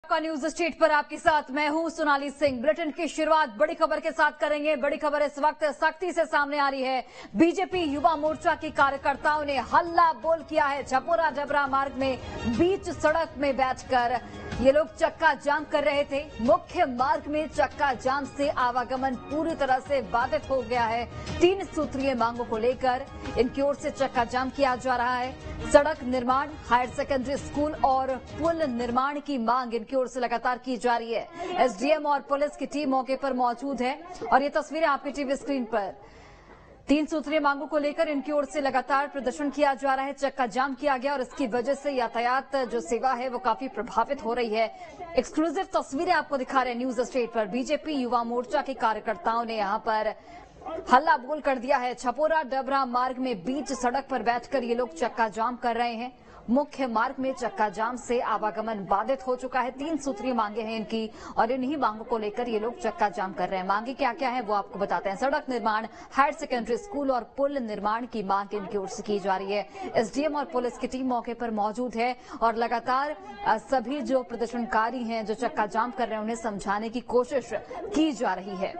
का news street पर आपके साथ मैं हूं सोनाली सिंह। बुलेटिन की शुरुआत बड़ी खबर के साथ करेंगे। बड़ी खबर इस वक्त सख्ती से सामने आ रही है। बीजेपी युवा मोर्चा के कार्यकर्ताओं ने हल्ला बोल किया है। छपोरा डबरा मार्ग में बीच सड़क में बैठकर ये लोग चक्का जाम कर रहे थे। मुख्य मार्ग में चक्का जाम से आवागमन पूरी तरह से बाधित हो गया है। 3 सूत्रीय मांगों को लेकर इनकी ओर से चक्का जाम किया जा रहा है। सड़क निर्माण, हायर सेकेंडरी स्कूल और पुल निर्माण की मांग इनकी ओर से लगातार की जा रही है। एसडीएम और पुलिस की टीम मौके पर मौजूद है और ये तस्वीरें आपकी टीवी स्क्रीन पर। 3 सूत्रीय मांगों को लेकर इनकी ओर से लगातार प्रदर्शन किया जा रहा है। चक्का जाम किया गया और इसकी वजह से यातायात जो सेवा है वो काफी प्रभावित हो रही है। एक्सक्लूसिव तस्वीरें आपको दिखा रहे हैं न्यूज स्ट्रीट पर। बीजेपी युवा मोर्चा के कार्यकर्ताओं ने यहां पर हल्ला बोल कर दिया है। छपोरा डबरा मार्ग में बीच सड़क पर बैठकर ये लोग चक्का जाम कर रहे हैं। मुख्य मार्ग में चक्का जाम से आवागमन बाधित हो चुका है। 3 सूत्रीय मांगे हैं इनकी और इन्हीं मांगों को लेकर ये लोग चक्का जाम कर रहे हैं। मांगे क्या क्या है वो आपको बताते हैं। सड़क निर्माण, हायर सेकेंडरी स्कूल और पुल निर्माण की मांग इनकी ओर से की जा रही है। एसडीएम और पुलिस की टीम मौके पर मौजूद है और लगातार सभी जो प्रदर्शनकारी हैं जो चक्का जाम कर रहे हैं उन्हें समझाने की कोशिश की जा रही है।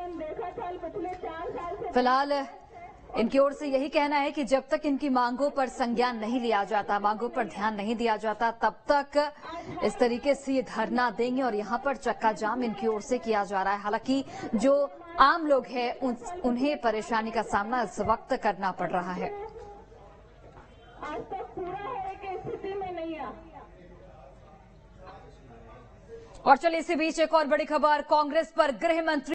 फिलहाल इनकी ओर से यही कहना है कि जब तक इनकी मांगों पर संज्ञान नहीं लिया जाता, मांगों पर ध्यान नहीं दिया जाता, तब तक इस तरीके से ये धरना देंगे और यहां पर चक्का जाम इनकी ओर से किया जा रहा है। हालांकि जो आम लोग हैं उन्हें परेशानी का सामना इस वक्त करना पड़ रहा है। आज तक पूरा होने की स्थिति में नहीं है। और चलिए इसी बीच एक और बड़ी खबर। कांग्रेस पर गृह मंत्री